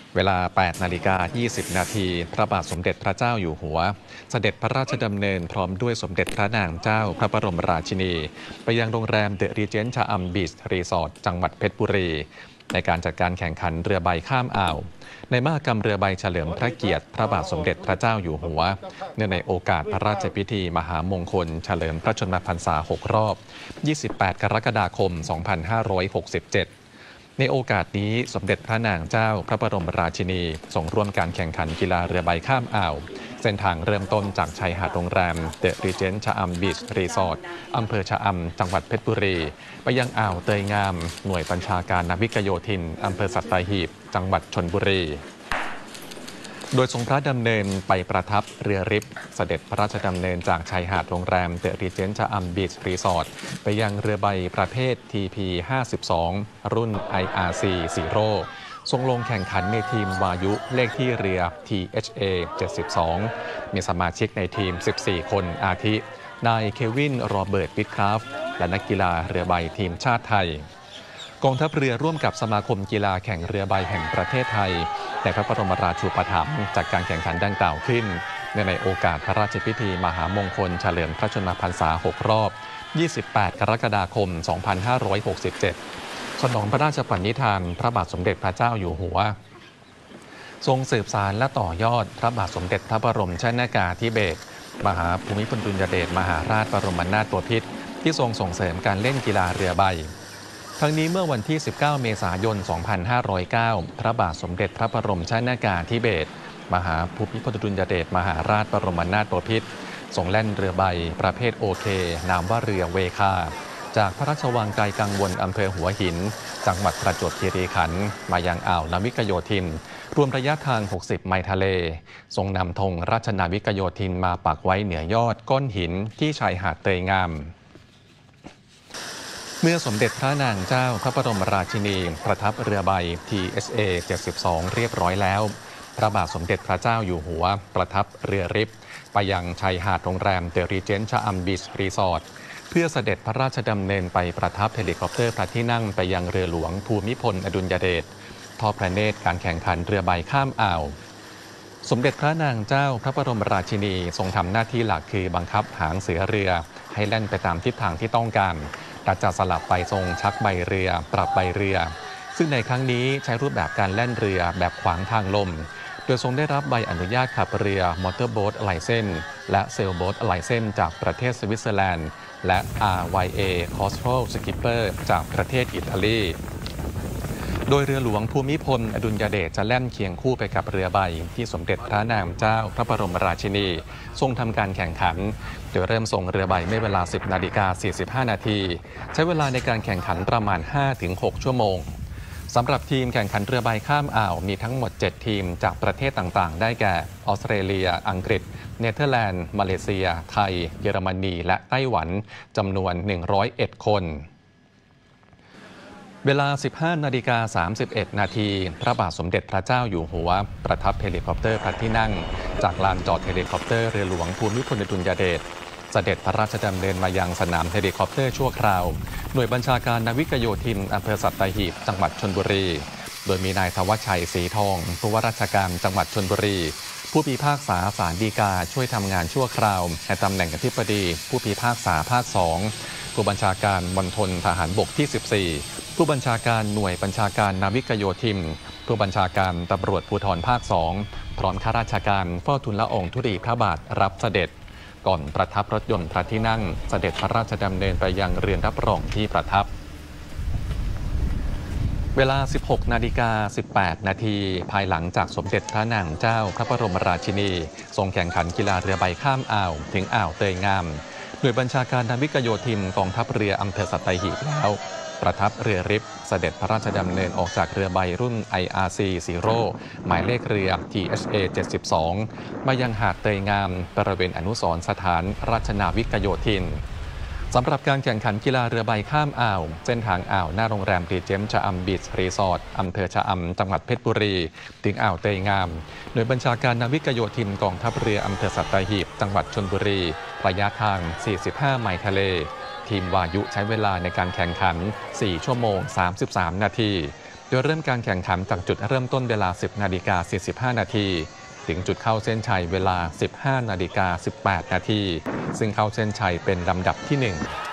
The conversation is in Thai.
เวลา 8:20 นาทีพระบาทสมเด็จพระเจ้าอยู่หัวเสด็จพระราชดำเนินพร้อมด้วยสมเด็จพระนางเจ้าพระบรมราชินีไปยังโรงแรมเดอะรีเจนต์ชะอำบีชรีสอร์ทจังหวัดเพชรบุรีในการจัดการแข่งขันเรือใบข้ามอ่าวในมหกรรมเรือใบเฉลิมพระเกียรติพระบาทสมเด็จพระเจ้าอยู่หัวเนื่องในโอกาสพระราชพิธีมหามงคลเฉลิมพระชนมพรรษา 6 รอบ 28 กรกฎาคม 2567 ในโอกาสนี้สมเด็จพระนางเจ้าพระบรมราชินีทรงร่วมการแข่งขันกีฬาเรือใบข้ามอ่าวเส้นทางเริ่มต้นจากชายหาดโรงแรมเดอะรีเจนต์ชะอำบีชรีสอร์ทอำเภอชะอำจังหวัดเพชรบุรีไปยังอ่าวเตยงามหน่วยบัญชาการนาวิกโยธินอำเภอสัตหีบจังหวัดชลบุรีโดยทรงพระดำเนินไปประทับเรือริบเสด็จพระราชดำเนินจากชายหาดโรงแรมเดอะรีเจนต์ชะอำบีชรีสอร์ทไปยังเรือใบประเภท TP 52 รุ่น IRC Zero ทรงลงแข่งขันในทีมวายุเลขที่เรือ THA 72 มีสมาชิกในทีม 14 คนอาทินายเควินโรเบิร์ตวิทคราฟและนักกีฬาเรือใบทีมชาติไทยกองทัพเรือร่วมกับสมาคมกีฬาแข่งเรือใบแห่งประเทศไทยในพระบรมราชูปถัมภ์จัดการแข่งขันดังกล่าวขึ้นในโอกาสพระราชพิธีมหามงคลเฉลิมพระชนมพรรษา 6 รอบ 28 กรกฎาคม 2567 สนองพระราชปณิธานพระบาทสมเด็จพระเจ้าอยู่หัวทรงสืบสานและต่อยอดพระบาทสมเด็จพระบรมชนกาธิเบศรมหาภูมิพลอดุลยเดชมหาราชบรมนาถบพิตรที่ทรงส่งเสริมการเล่นกีฬาเรือใบทั้งนี้เมื่อวันที่ 19 เมษายน 2509 พระบาทสมเด็จพระบรมชนกาธิเบศรมหาภูมิพลอดุลยเดชมหาราชบรมนาถบพิตรทรงแล่นเรือใบประเภทโอเคนามว่าเรือเวคาจากพระราชวังไกลกังวลอำเภอหัวหินจังหวัดประจวบคีรีขันธ์มายังอ่าวนาวิกโยธินรวมระยะทาง 60 ไมล์ทะเลทรงนำธงราชนาวิกโยธินมาปักไว้เหนือยอดก้อนหินที่ชายหาดเตยงามเมื่อสมเด็จพระนางเจ้าพระบรมราชินีประทับเรือใบ THA 72 เรียบร้อยแล้วพระบาทสมเด็จพระเจ้าอยู่หัวประทับเรือริบไปยังชายหาดโรงแรมเดอะรีเจนต์ชะอำบีชรีสอร์ทเพื่อเสด็จพระราชดำเนินไปประทับเฮลิคอปเตอร์พระที่นั่งไปยังเรือหลวงภูมิพลอดุลยเดชทอดพระเนตรการแข่งขันเรือใบข้ามอ่าวสมเด็จพระนางเจ้าพระบรมราชินีทรงทำหน้าที่หลักคือบังคับหางเสือเรือให้แล่นไปตามทิศทางที่ต้องการและจะสลับไปทรงชักใบเรือปรับใบเรือซึ่งในครั้งนี้ใช้รูปแบบการแล่นเรือแบบขวางทางลมโดยทรงได้รับใบอนุญาตขับเรือมอเตอร์โบ๊ทไลเซนส์และเซลโบ๊ทไลเซนส์จากประเทศสวิตเซอร์แลนด์และ RYA Coastal Skipper จากประเทศอิตาลีโดยเรือหลวงภูมิพลอดุลยเดชจะแล่นเคียงคู่ไปกับเรือใบที่สมเด็จพระนางเจ้าพระบรมราชินีทรงทำการแข่งขันโดยเริ่มส่งเรือใบเมื่อเวลา 10:45 นาทีใช้เวลาในการแข่งขันประมาณ 5-6 ชั่วโมงสำหรับทีมแข่งขันเรือใบข้ามอ่าวมีทั้งหมด 7 ทีมจากประเทศต่างๆได้แก่ออสเตรเลียอังกฤษเนเธอร์แลนด์มาเลเซียไทยเยอรมนีและไต้หวันจำนวน 101 คนเวลา 15:31 นาทีพระบาทสมเด็จพระเจ้าอยู่หัวประทับเฮลิคอปเตอร์พระที่นั่งจากลานจอดเฮลิคอปเตอร์เรือหลวงภูมิพลอดุลยเดชเสด็จพระราชดำเนินมายังสนามเฮลิคอปเตอร์ชั่วคราวหน่วยบัญชาการนาวิกโยธินอำเภอสัตหีบจังหวัดชลบุรีโดยมีนายธวัชชัยศรีทองผู้ว่าราชการจังหวัดชลบุรีผู้พิพากษาศาลฎีกาช่วยทำงานชั่วคราวในตำแหน่งอธิบดีผู้พิพากษาภาค 2ผู้บัญชาการมณฑลทหารบกที่ 14ผู้บัญชาการหน่วยบัญชาการนาวิกโยธินผู้บัญชาการตำรวจภูธรภาค 2พร้อมข้าราชการเฝ้าทูลละอองธุลีพระบาทรับเสด็จก่อนประทับรถยนต์พระที่นั่งเสด็จพระราชดำเนินไปยังเรือนรับรองที่ประทับเวลา 16:18 นาทีภายหลังจากสมเด็จพระนางเจ้าพระบรมราชินีทรงแข่งขันกีฬาเรือใบข้ามอ่าวถึงอ่าวเตยงามหน่วยบัญชาการนาวิกโยธินกองทัพเรืออำเภอสัตหีบแล้วประทับเรือริบเสด็จพระราชดำเนินออกจากเรือใบรุ่น IRC Zero หมายเลขเรือ THA 72 มายังหาดเตยงามบริเวณอนุสรณ์สถานราชนาวิกโยธินสำหรับการแข่งขันกีฬาเรือใบข้ามอ่าวเส้นทางอ่าวหน้าโรงแรมรีเจนต์ชะอำบีชรีสอร์ทอำเภอชะอำจังหวัดเพชรบุรีถึงอ่าวเตยงามโดยบัญชาการนาวิกโยธินกองทัพเรืออำเภอสัตหีบจังหวัดชลบุรีระยะทาง 45 ไมล์ทะเลทีมวายุใช้เวลาในการแข่งขัน 4 ชั่วโมง 33 นาทีโดยเริ่มการแข่งขันจากจุดเริ่มต้นเวลา 10 นาฬิกา 45 นาทีถึงจุดเข้าเส้นชัยเวลา 15 นาฬิกา 18 นาทีซึ่งเข้าเส้นชัยเป็นลำดับที่ 1